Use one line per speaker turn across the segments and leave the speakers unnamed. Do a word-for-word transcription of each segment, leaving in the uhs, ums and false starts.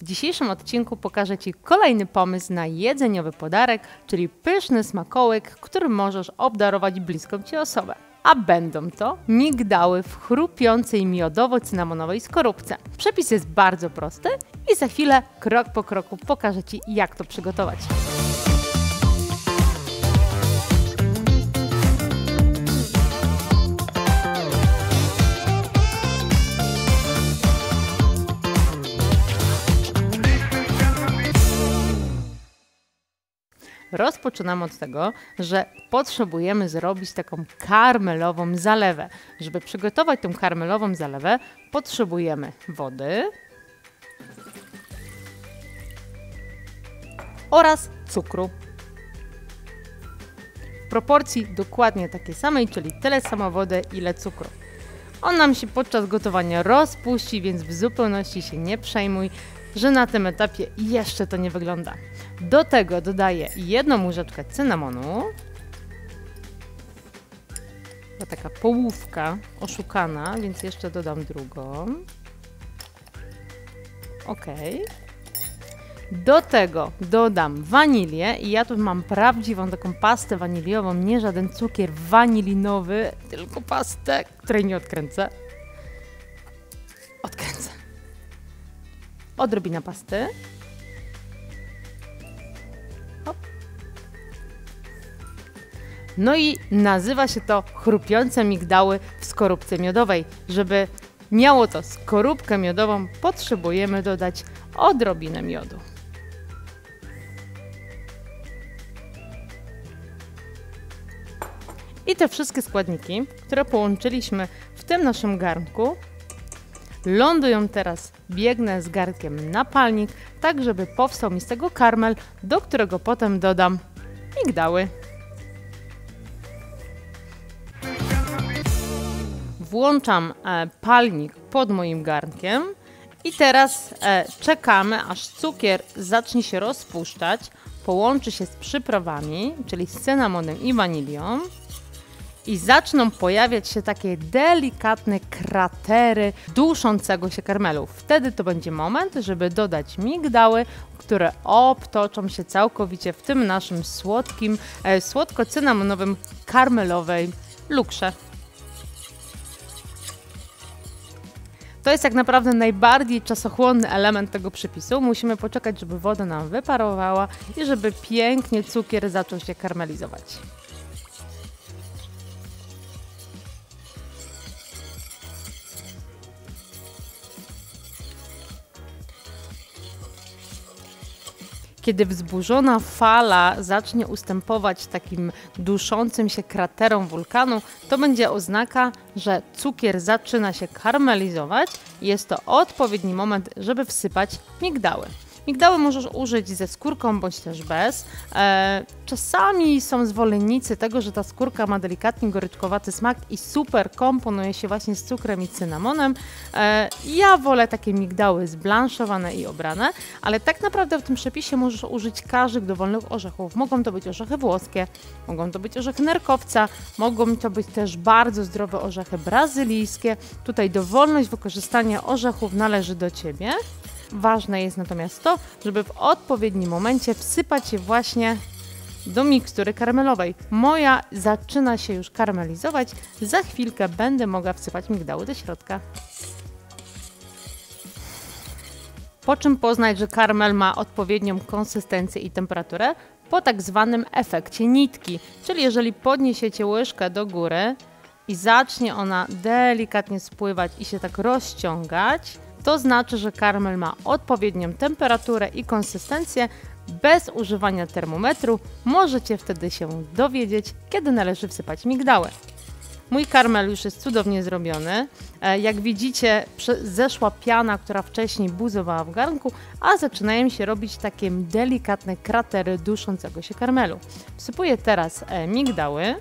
W dzisiejszym odcinku pokażę Ci kolejny pomysł na jedzeniowy podarek, czyli pyszny smakołyk, którym możesz obdarować bliską Ci osobę. A będą to migdały w chrupiącej miodowo-cynamonowej skorupce. Przepis jest bardzo prosty i za chwilę, krok po kroku, pokażę Ci, jak to przygotować. Rozpoczynamy od tego, że potrzebujemy zrobić taką karmelową zalewę. Żeby przygotować tą karmelową zalewę, potrzebujemy wody oraz cukru. W proporcji dokładnie takiej samej, czyli tyle samo wody, ile cukru. On nam się podczas gotowania rozpuści, więc w zupełności się nie przejmuj, że na tym etapie jeszcze to nie wygląda. Do tego dodaję jedną łyżeczkę cynamonu. To taka połówka oszukana, więc jeszcze dodam drugą. Ok. Do tego dodam wanilię i ja tu mam prawdziwą taką pastę waniliową, nie żaden cukier wanilinowy, tylko pastę, której nie odkręcę. Odkręcę. Odrobina pasty. Hop. No i nazywa się to chrupiące migdały w skorupce miodowej. Żeby miało to skorupkę miodową, potrzebujemy dodać odrobinę miodu. I te wszystkie składniki, które połączyliśmy w tym naszym garnku, lądują teraz, biegnę z garnkiem na palnik, tak żeby powstał mi z tego karmel, do którego potem dodam migdały. Włączam e, palnik pod moim garnkiem i teraz e, czekamy, aż cukier zacznie się rozpuszczać, połączy się z przyprawami, czyli z cynamonem i wanilią. I zaczną pojawiać się takie delikatne kratery duszącego się karmelu. Wtedy to będzie moment, żeby dodać migdały, które obtoczą się całkowicie w tym naszym słodkim, e, słodko-cynamonowym karmelowej lukrze. To jest tak naprawdę najbardziej czasochłonny element tego przepisu. Musimy poczekać, żeby woda nam wyparowała i żeby pięknie cukier zaczął się karmelizować. Kiedy wzburzona fala zacznie ustępować takim duszącym się kraterom wulkanu, to będzie oznaka, że cukier zaczyna się karmelizować i jest to odpowiedni moment, żeby wsypać migdały. Migdały możesz użyć ze skórką bądź też bez. E, czasami są zwolennicy tego, że ta skórka ma delikatnie goryczkowaty smak i super komponuje się właśnie z cukrem i cynamonem. E, ja wolę takie migdały zblanszowane i obrane, ale tak naprawdę w tym przepisie możesz użyć każdych dowolnych orzechów. Mogą to być orzechy włoskie, mogą to być orzechy nerkowca, mogą to być też bardzo zdrowe orzechy brazylijskie. Tutaj dowolność wykorzystania orzechów należy do Ciebie. Ważne jest natomiast to, żeby w odpowiednim momencie wsypać je właśnie do mikstury karmelowej. Moja zaczyna się już karmelizować, za chwilkę będę mogła wsypać migdały do środka. Po czym poznać, że karmel ma odpowiednią konsystencję i temperaturę? Po tak zwanym efekcie nitki, czyli jeżeli podniesiecie łyżkę do góry i zacznie ona delikatnie spływać i się tak rozciągać, to znaczy, że karmel ma odpowiednią temperaturę i konsystencję. Bez używania termometru możecie wtedy się dowiedzieć, kiedy należy wsypać migdały. Mój karmel już jest cudownie zrobiony. Jak widzicie, zeszła piana, która wcześniej buzowała w garnku, a zaczynają się robić takie delikatne kratery duszącego się karmelu. Wsypuję teraz migdały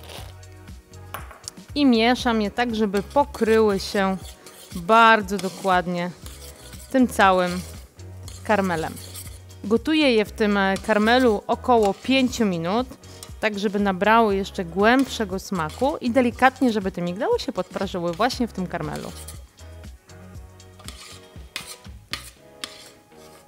i mieszam je tak, żeby pokryły się bardzo dokładnie tym całym karmelem. Gotuję je w tym karmelu około pięć minut, tak żeby nabrały jeszcze głębszego smaku i delikatnie, żeby te migdały się podprażyły właśnie w tym karmelu.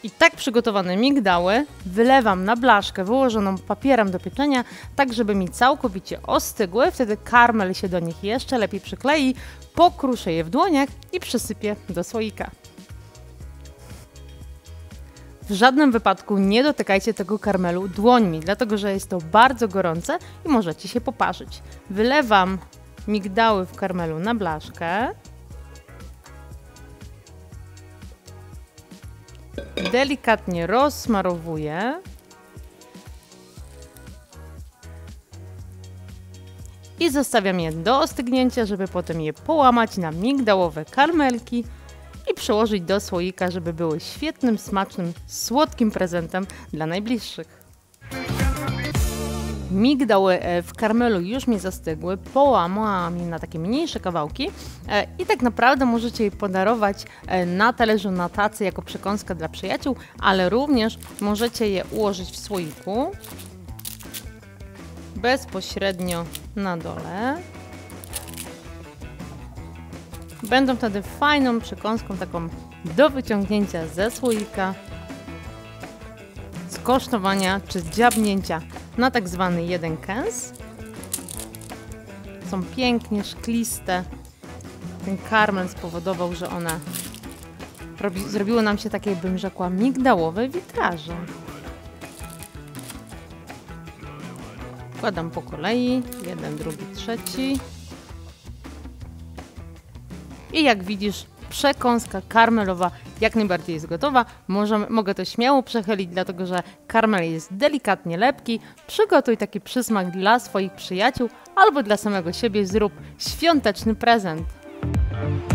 I tak przygotowane migdały wylewam na blaszkę wyłożoną papierem do pieczenia, tak żeby mi całkowicie ostygły, wtedy karmel się do nich jeszcze lepiej przyklei, pokruszę je w dłoniach i przysypię do słoika. W żadnym wypadku nie dotykajcie tego karmelu dłońmi, dlatego że jest to bardzo gorące i możecie się poparzyć. Wylewam migdały w karmelu na blaszkę. Delikatnie rozsmarowuję. I zostawiam je do ostygnięcia, żeby potem je połamać na migdałowe karmelki i przełożyć do słoika, żeby były świetnym, smacznym, słodkim prezentem dla najbliższych. Migdały w karmelu już mi zastygły, połamałam je na takie mniejsze kawałki i tak naprawdę możecie je podarować na talerzu, na tacy jako przekąskę dla przyjaciół, ale również możecie je ułożyć w słoiku bezpośrednio na dole. Będą wtedy fajną przekąską, taką do wyciągnięcia ze słoika, skosztowania czy dziabnięcia na tak zwany jeden kęs. Są pięknie szkliste. Ten karmel spowodował, że one robi, zrobiły nam się takie, bym rzekła, migdałowe witraże. Wkładam po kolei, jeden, drugi, trzeci. I jak widzisz, przekąska karmelowa jak najbardziej jest gotowa. Możemy, mogę to śmiało przechylić, dlatego że karmel jest delikatnie lepki. Przygotuj taki przysmak dla swoich przyjaciół albo dla samego siebie. Zrób świąteczny prezent.